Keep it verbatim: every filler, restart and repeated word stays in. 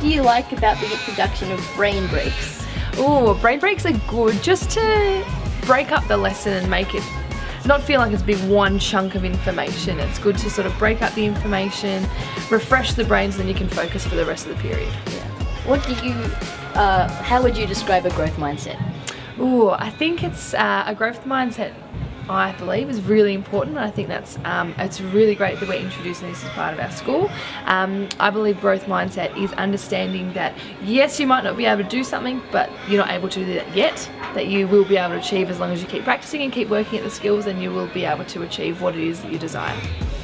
do you like about the introduction of brain breaks? Oh, brain breaks are good just to break up the lesson and make it not feel like it's been one chunk of information. It's good to sort of break up the information, refresh the brains, then you can focus for the rest of the period. Yeah. What do you, uh, how would you describe a growth mindset? Ooh, I think it's uh, a growth mindset, I believe, is really important. I think that's um, it's really great that we're introducing this as part of our school. Um, I believe growth mindset is understanding that yes, you might not be able to do something, but you're not able to do that yet, that you will be able to achieve as long as you keep practicing and keep working at the skills, and you will be able to achieve what it is that you desire.